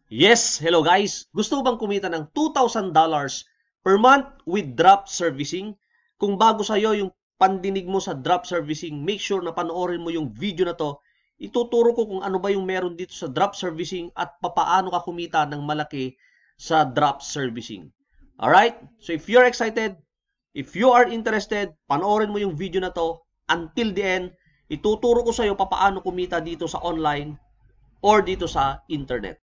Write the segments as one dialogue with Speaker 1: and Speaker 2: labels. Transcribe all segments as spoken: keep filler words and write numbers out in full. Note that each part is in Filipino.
Speaker 1: Yes, hello guys. Gusto mo bang kumita ng two thousand dollars per month with drop servicing? Kung bago sa'yo yung pandinig mo sa drop servicing, make sure na panoorin mo yung video na to. Ituturo ko kung ano ba yung meron dito sa drop servicing at papaano ka kumita ng malaki sa drop servicing. Alright? So if you're excited, if you are interested, panoorin mo yung video na to until the end. Ituturo ko sa'yo papaano kumita dito sa online or dito sa internet.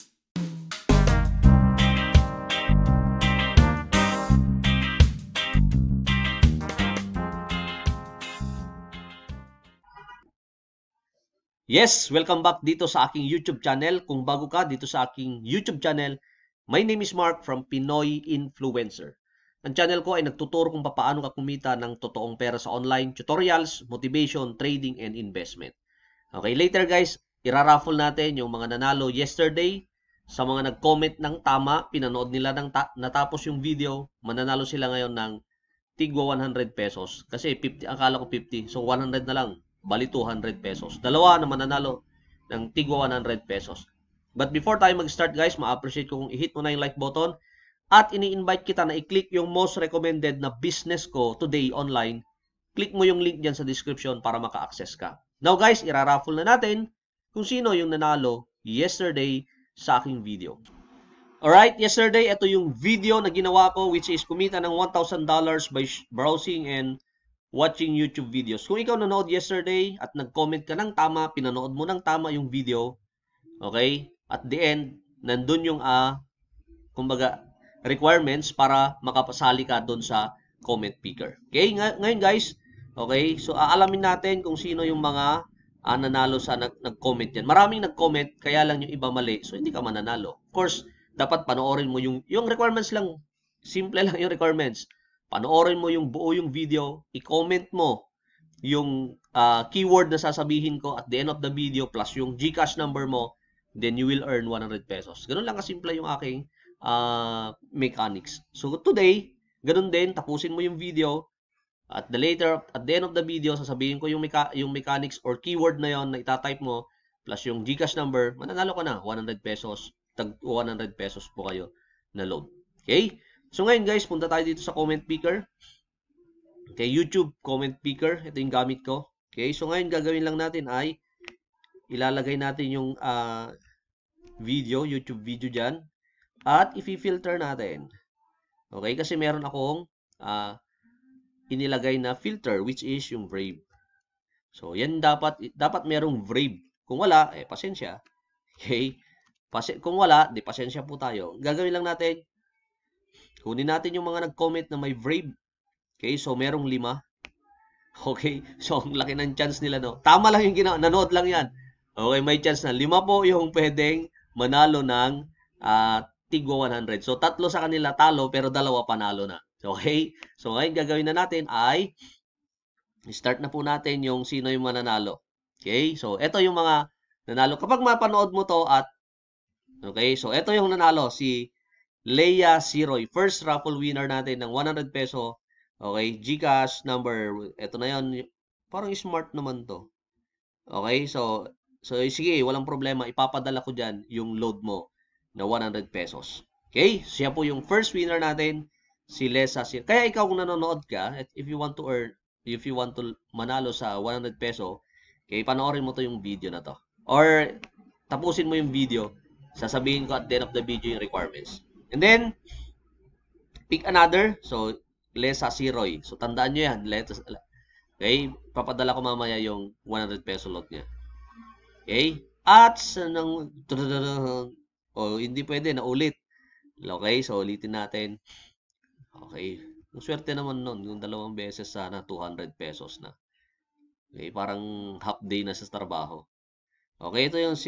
Speaker 1: Yes, welcome back dito sa aking YouTube channel. Kung bago ka dito sa aking YouTube channel, my name is Mark from Pinoy Influencer. Ang channel ko ay nagtuturo kung paano ka kumita ng totoong pera sa online, tutorials, motivation, trading, and investment. Okay, later guys, iraraffle natin yung mga nanalo yesterday. Sa mga nag-comment ng tama, pinanood nila ng ta natapos yung video, mananalo sila ngayon ng tigwa one hundred pesos. Kasi fifty, akala ko fifty, so one hundred na lang. Bali two hundred pesos. Dalawa na mananalo ng tigwa one hundred pesos. But before tayo mag-start guys, ma-appreciate ko kung i-hit mo na yung like button at ini-invite kita na i-click yung most recommended na business ko today online. Click mo yung link dyan sa description para maka-access ka. Now guys, iraraffle na natin kung sino yung nanalo yesterday sa aking video. Alright, yesterday, ito yung video na ginawa ko which is kumita ng one thousand dollars by browsing and watching YouTube videos. Kung ikaw nanood yesterday at nag-comment ka ng tama, pinanood mo ng tama yung video, okay? At the end, nandun yung, uh, kumbaga, requirements para makapasali ka doon sa comment picker. Okay? Ng ngayon guys, okay? So, aalamin natin kung sino yung mga uh, nanalo sa nag-comment yan. Maraming nag-comment, kaya lang yung iba mali. So, hindi ka mananalo. Of course, dapat panoorin mo yung, yung requirements lang. Simple lang yung requirements. Panoorin mo yung buo yung video, i-comment mo yung uh, keyword na sasabihin ko at the end of the video plus yung GCash number mo, then you will earn one hundred pesos. Ganun lang kasimple yung aking uh, mechanics. So today, ganun din, tapusin mo yung video at the later, at the end of the video, sasabihin ko yung, mecha yung mechanics or keyword na yon na itatype mo plus yung GCash number, mananalo ka na, one hundred pesos, tag one hundred pesos po kayo na load. Okay? So ngayon guys, punta tayo dito sa comment picker. Okay, YouTube comment picker. Ito yung gamit ko. Okay, so ngayon gagawin lang natin ay ilalagay natin yung uh, video, YouTube video dyan. At i-filter natin. Okay, kasi meron akong uh, inilagay na filter which is yung Brave. So yan dapat, dapat merong Brave. Kung wala, eh pasensya. Okay, Pas kung wala, di pasensya po tayo. Gagawin lang natin, kunin natin yung mga nag-comment na may Brave. Okay, so merong lima. Okay, so ang laki ng chance nila, no? Tama lang yung ginawa, nanood lang yan. Okay, may chance na. Lima po yung pwedeng manalo ng uh, tigwa one hundred. So tatlo sa kanila talo, pero dalawa panalo na. Okay, so ngayon gagawin na natin ay start na po natin yung sino yung mananalo. Okay, so ito yung mga nanalo. Kapag mapanood mo to at okay, so ito yung nanalo, si Leia Siroy, first raffle winner natin ng one hundred peso. Okay, GCash number, ito na yan. Parang smart naman to. Okay, so, so sige, walang problema. Ipapadala ko dyan yung load mo na one hundred pesos. Okay, siya po yung first winner natin, si Lesa Siroy. Kaya ikaw kung nanonood ka, if you want to earn, if you want to manalo sa one hundred peso, okay, panoorin mo to yung video na to. Or, tapusin mo yung video, sasabihin ko at the end of the video yung requirements. And then, pick another. So, Lesa Siroy. So, tandaan nyo yan. Okay? Papadala ko mamaya yung one hundred peso lot niya. Okay? At, nang, oh, hindi pwede, naulit. Okay? So, ulitin natin. Okay. Ang swerte naman nun. Yung dalawang beses sana, two hundred pesos na. Okay? Parang half day na sa trabaho. Okay? Ito yung si...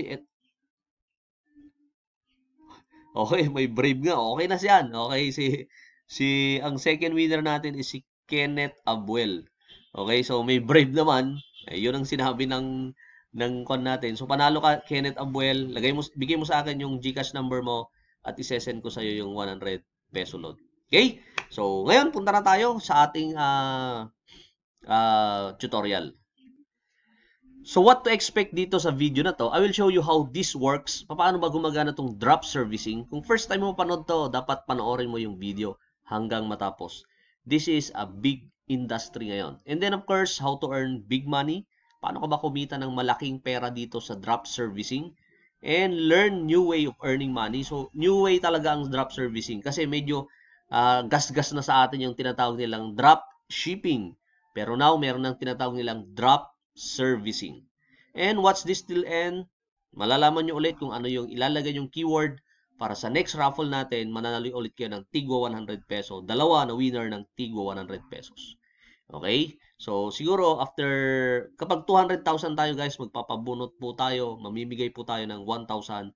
Speaker 1: Okay, may Brave nga. Okay na siyan. Okay, si si ang second winner natin is si Kenneth Abuel. Okay, so may Brave naman. Eh, yun ang sinabi ng ng kon natin. So panalo ka Kenneth Abuel, lagay mo bigay mo sa akin yung GCash number mo at i-send ko sa iyo yung one hundred peso load. Okay? So ngayon punta na tayo sa ating uh, uh, tutorial. So what to expect dito sa video na to, I will show you how this works. Paano ba gumagana tong drop servicing? Kung first time mo panood to, dapat panoorin mo yung video hanggang matapos. This is a big industry ngayon. And then of course, how to earn big money. Paano ka ba kumita ng malaking pera dito sa drop servicing? And learn new way of earning money. So new way talaga ang drop servicing kasi medyo uh, gas-gas na sa atin yung tinatawag nilang drop shipping. Pero now, meron ng tinatawag nilang drop servicing. And what's this till end? Malalaman nyo ulit kung ano yung ilalagay yung keyword para sa next raffle natin, mananalo ulit kayo ng tigwa one hundred peso. Dalawa na winner ng tigwa one hundred pesos. Okay? So, siguro, after, kapag two hundred thousand tayo guys, magpapabunot po tayo, mamimigay po tayo ng one thousand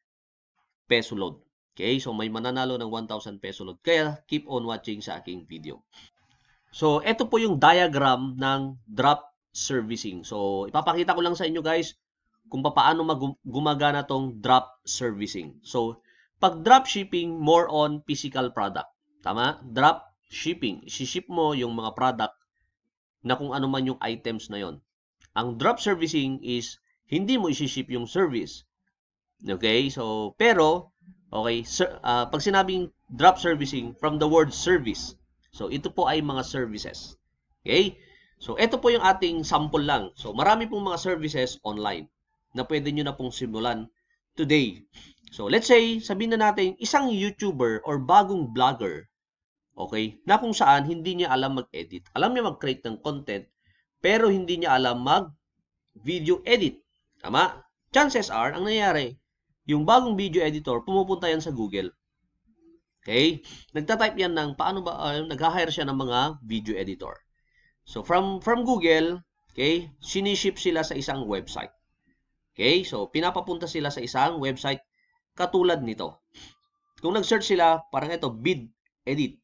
Speaker 1: peso load. Okay? So, may mananalo ng one thousand peso load. Kaya, keep on watching sa aking video. So, ito po yung diagram ng drop servicing. So, ipapakita ko lang sa inyo guys kung paano gumagana tong drop servicing. So, pag drop shipping, more on physical product. Tama? Drop shipping. Isi-ship mo yung mga product na kung ano man yung items na yon. Ang drop servicing is hindi mo isi-ship yung service. Okay? So, pero, okay, sir, uh, pag sinabing drop servicing, from the word service. So, ito po ay mga services. Okay? So, ito po yung ating sample lang. So, marami pong mga services online na pwede nyo na pong simulan today. So, let's say, sabihin na natin, isang YouTuber or bagong vlogger, okay, na kung saan hindi niya alam mag-edit. Alam niya mag-create ng content, pero hindi niya alam mag-video edit. Tama? Chances are, ang nangyayari, yung bagong video editor, pumupunta yan sa Google. Okay? Nagtatype yan ng, paano ba, uh, nag-hire siya ng mga video editor. So, from from Google, okay, siniship sila sa isang website. Okay, so, pinapapunta sila sa isang website katulad nito. Kung nag-search sila, parang ito, bid edit.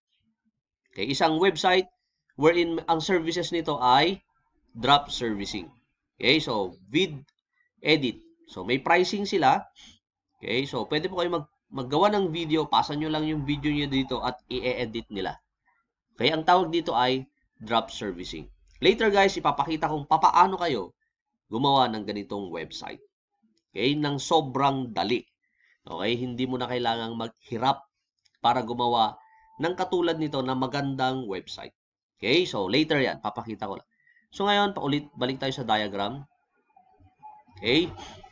Speaker 1: Okay, isang website wherein ang services nito ay drop servicing. Okay, so, bid edit. So, may pricing sila. Okay, so, pwede po kayo mag, maggawa ng video, pasa nyo lang yung video nyo dito at i-edit nila. Okay, ang tawag dito ay drop servicing. Later guys, ipapakita kung papaano kayo gumawa ng ganitong website. Okay, nang sobrang dali. Okay, hindi mo na kailangang maghirap para gumawa ng katulad nito na magandang website. Okay, so later yan, papakita ko lang. So ngayon, paulit, balik tayo sa diagram. Okay,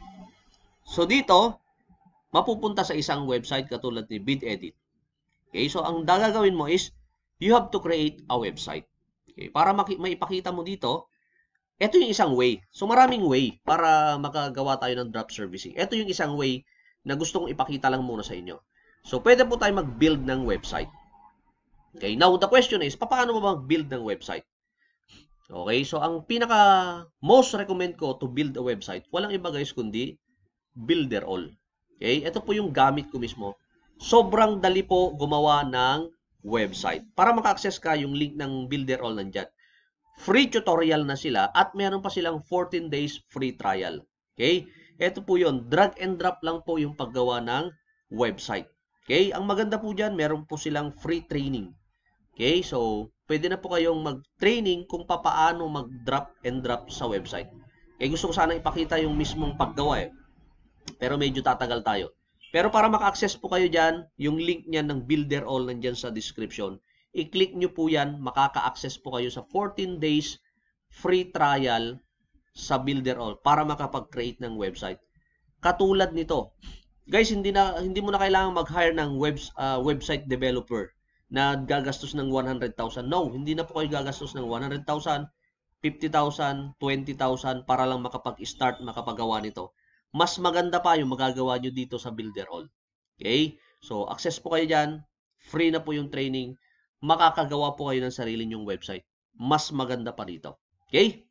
Speaker 1: so dito, mapupunta sa isang website katulad ni BidEdit. Okay, so ang gagawin mo is, you have to create a website. Okay, para maipakita mo dito, ito yung isang way. So, maraming way para makagawa tayo ng drop servicing. Ito yung isang way na gusto kong ipakita lang muna sa inyo. So, pwede po tayo mag-build ng website. Okay, now the question is, paano mo mag-build ng website? Okay, so ang pinaka most recommend ko to build a website, walang iba guys kundi Builderall. Okay, ito po yung gamit ko mismo. Sobrang dali po gumawa ng website. Para maka-access ka, yung link ng Builderall nandyan. Free tutorial na sila at meron pa silang fourteen days free trial. Okay? Ito po yun. Drag and drop lang po yung paggawa ng website. Okay? Ang maganda po dyan, meron po silang free training. Okay? So, pwede na po kayong mag-training kung papaano mag-drop and drop sa website. Okay? Gusto ko sana ipakita yung mismong paggawa eh. Pero medyo tatagal tayo. Pero para maka-access po kayo dyan, yung link niyan ng Builderall nandyan sa description. I-click nyo po yan, makaka-access po kayo sa fourteen days free trial sa Builderall para makapag-create ng website. Katulad nito. Guys, hindi na hindi mo na kailangan mag-hire ng web, uh, website developer na gagastos ng one hundred thousand. No, hindi na po kayo gagastos ng one hundred thousand, fifty thousand, twenty thousand para lang makapag-start, makapagawa nito. Mas maganda pa yung magagawa nyo dito sa Builderall. Okay? So, access po kayo dyan. Free na po yung training. Makakagawa po kayo ng sarili nyong website. Mas maganda pa dito. Okay?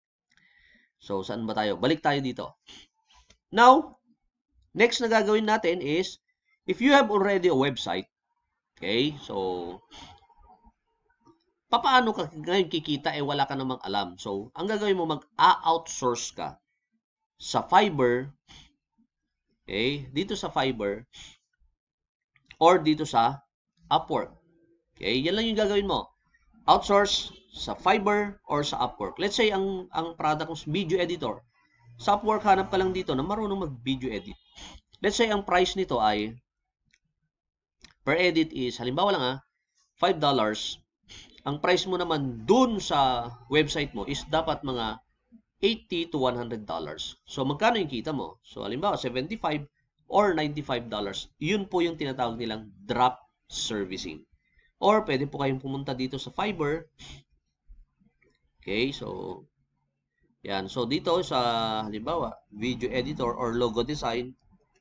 Speaker 1: So, saan ba tayo? Balik tayo dito. Now, next na gagawin natin is, if you have already a website, okay, so, papaano ka ngayon kikita eh wala ka namang alam. So, ang gagawin mo, mag-outsource ka sa Fiverr, okay, dito sa Fiverr, or dito sa Upwork. Okay, yan lang yung gagawin mo. outsource sa Fiverr or sa Upwork. Let's say ang ang product ng video editor. Sa Upwork, hanap ka lang dito na marunong mag-video edit. Let's say ang price nito ay per edit is, halimbawa lang ah, five dollars. Ang price mo naman dun sa website mo is dapat mga eighty to one hundred dollars. So, magkano yung kita mo? So, halimbawa, seventy-five or ninety-five dollars. Yun po yung tinatawag nilang drop servicing. Or, pwede po kayong pumunta dito sa Fiverr. Okay, so, yan. So, dito sa, halimbawa, video editor or logo design.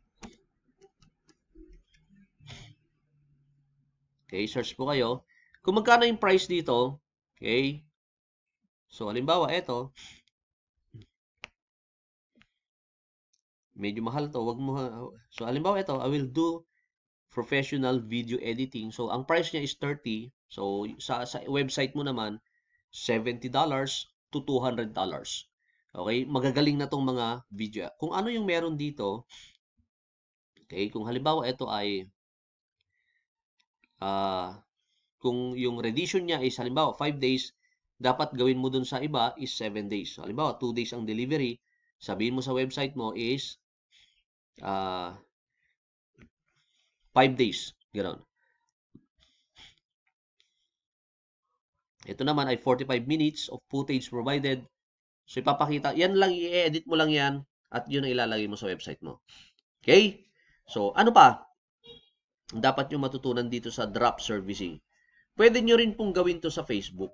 Speaker 1: Okay, search po kayo. Kung magkano yung price dito, okay, so, halimbawa, ito, medyo mahal to, wag mo, so, halimbawa, ito, I will do professional video editing. So, ang price niya is thirty. So, sa, sa website mo naman, seventy dollars to two hundred dollars. Okay? Magagaling na tong mga video. Kung ano yung meron dito, okay, kung halimbawa ito ay, ah, uh, kung yung rendition niya is halimbawa five days, dapat gawin mo dun sa iba is seven days. So, halimbawa two days ang delivery, sabihin mo sa website mo is, ah, uh, five days. Ganoon. Ito naman ay forty-five minutes of footage provided. So, ipapakita. Yan lang, i-edit mo lang yan at yun ang ilalagay mo sa website mo. Okay? So, ano pa? Dapat nyo matutunan dito sa drop servicing. Pwede nyo rin pong gawin to sa Facebook.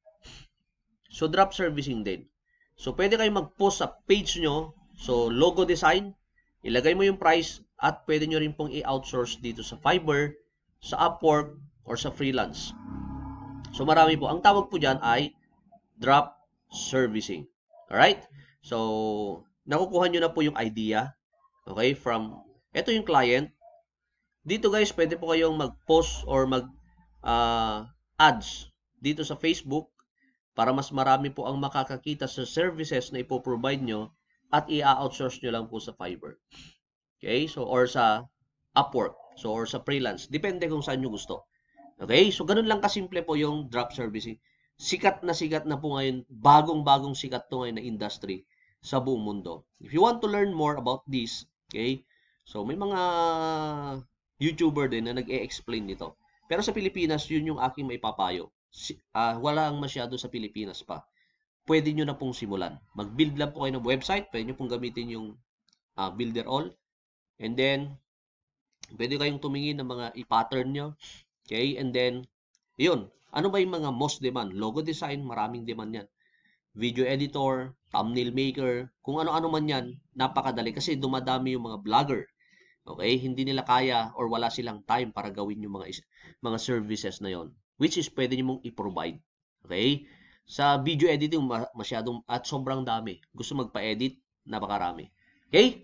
Speaker 1: So, drop servicing din. So, pwede kayong mag-post sa page nyo. So, logo design. Ilagay mo yung price at pwede nyo rin pong i-outsource dito sa Fiverr, sa Upwork, or sa freelance. So, marami po. Ang tawag po dyan ay drop servicing. Alright? So, nakukuha nyo na po yung idea. Okay? From, ito yung client. Dito guys, pwede po kayong mag-post or mag uh, ads dito sa Facebook para mas marami po ang makakakita sa services na ipoprovide nyo at i-outsource nyo lang po sa Fiverr. Okay? So, or sa Upwork. So, or sa freelance. Depende kung saan nyo gusto. Okay? So, ganun lang kasimple po yung drop servicing. Sikat na sikat na po ngayon. Bagong-bagong sikat to ngayon na industry sa buong mundo. If you want to learn more about this, okay? So, may mga YouTuber din na nag-e-explain nito. Pero sa Pilipinas, yun yung aking maipapayo. Si, uh, walang masyado sa Pilipinas pa. Pwede nyo na pong simulan. Mag-build lang po kayo ng website. Pwede nyo pong gamitin yung uh, Builder All. And then, pwede kayong tumingin ng mga i-pattern nyo. Okay? And then, yun. Ano ba yung mga most demand? Logo design, maraming demand yan. Video editor, thumbnail maker, kung ano-ano man yan, napakadali. Kasi dumadami yung mga vlogger. Okay? Hindi nila kaya or wala silang time para gawin yung mga mga services na yon, which is pwede nyo mong i-provide. Okay? Sa video editing, masyadong at sobrang dami. Gusto magpa-edit, napakarami. Okay?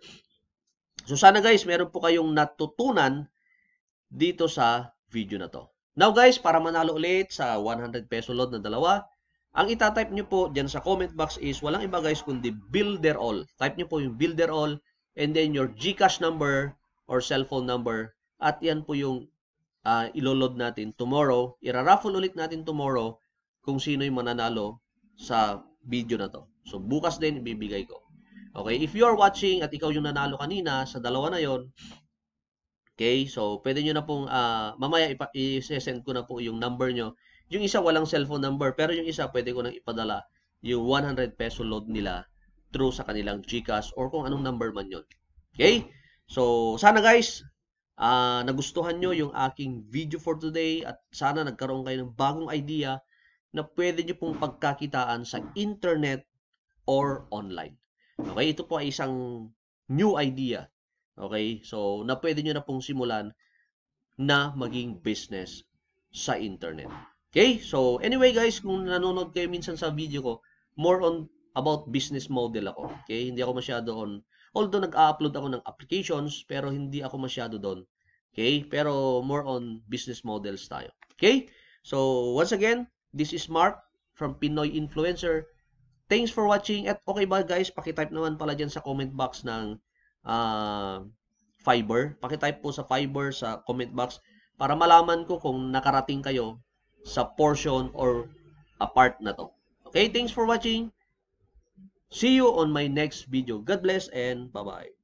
Speaker 1: So, sana guys, meron po kayong natutunan dito sa video na to. Now guys, para manalo ulit sa one hundred peso load na dalawa, ang itatype nyo po dyan sa comment box is walang iba guys kundi Builder All. Type nyo po yung Builder All and then your GCash number or cellphone number at yan po yung uh, iloload natin tomorrow. Ira-raffle ulit natin tomorrow kung sino yung mananalo sa video na to. So bukas din ibibigay ko. Okay, if you are watching at ikaw yung nanalo kanina sa dalawa na yon, okay, so pwede nyo na pong, uh, mamaya i-send ko na po yung number nyo. Yung isa walang cellphone number, pero yung isa pwede ko nang ipadala yung one hundred peso load nila through sa kanilang GCash or kung anong number man yon. Okay, so sana guys, uh, nagustuhan nyo yung aking video for today at sana nagkaroon kayo ng bagong idea na pwede nyo pong pagkakitaan sa internet or online. Okay, ito po ay isang new idea. Okay, so na pwede nyo na pong simulan na maging business sa internet. Okay, so anyway guys, kung nanonood kayo minsan sa video ko, more on about business model ako. Okay, hindi ako masyado on, although nag-upload ako ng applications, pero hindi ako masyado doon. Okay, pero more on business models tayo. Okay, so once again, this is Mark from Pinoy Influencer. Thanks for watching. At okay ba guys, pakitype naman pala dyan sa comment box ng uh, Fiverr. Pakitype po sa Fiverr sa comment box para malaman ko kung nakarating kayo sa portion or a part na to. Okay, thanks for watching. See you on my next video. God bless and bye-bye.